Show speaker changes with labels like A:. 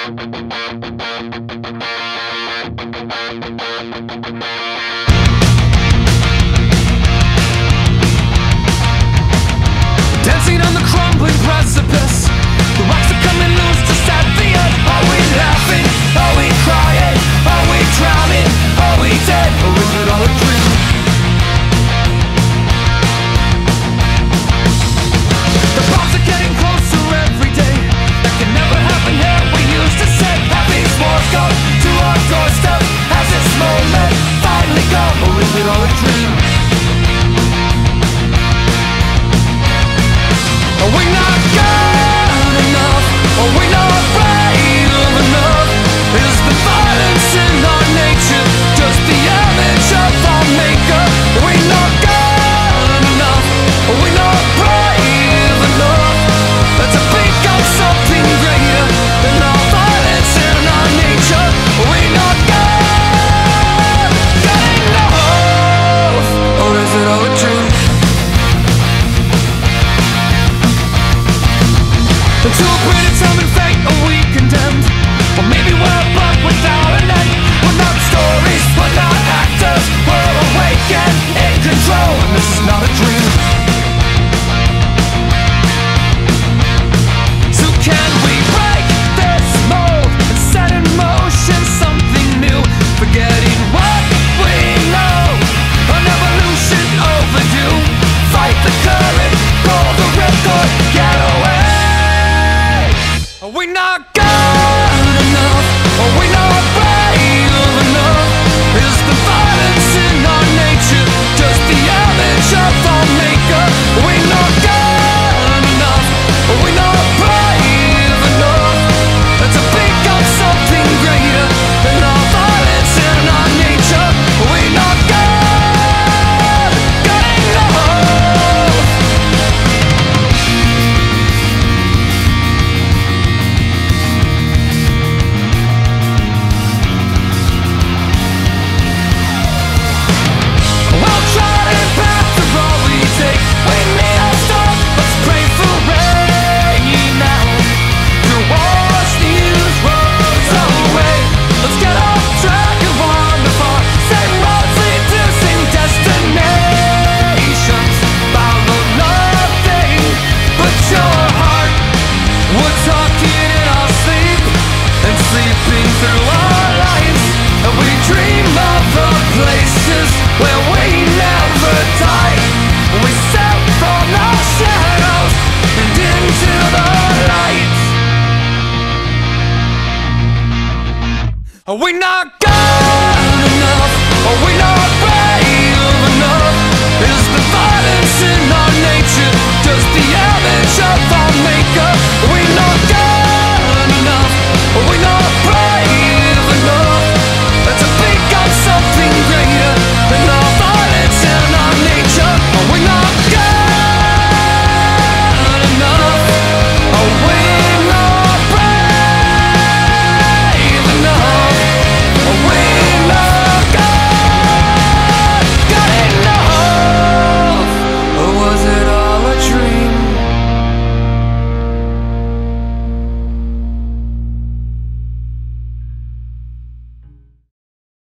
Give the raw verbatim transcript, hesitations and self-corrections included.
A: Dancing on the crumbling precipice, the rocks are coming loose just at the end. Are we laughing? Are we crying? Are we drowning? Are we dead? Or is it all a dream? The bombs are getting closer every day. That can never happen here. We used to say happy wars go to our doorstep. Has this moment finally come? Or is it all a dream? Are we not good enough? Are we not brave enough? Is the violence in our nature just the image of our maker? Are we not good enough? Are we not brave enough? To think of something greater than our violence in our nature? Are we not good, good enough? Or is it all a dream? To a predetermined fate, are we condemned? Or maybe we're a book without an end. We're not stories, we're not actors. We're awake and in control, and this is not a dream. So can we break this mold and set in motion something new? Forgetting what we know, an evolution overdue. Fight the current, pull the ripcord, get away. Are we not good enough? Are we not brave enough? Is the violence in our nature just the image of our maker? Are we not good enough? Are we not brave enough to think of something greater than our violence in our nature? Are we not good, good enough? Are we not good enough? Are we not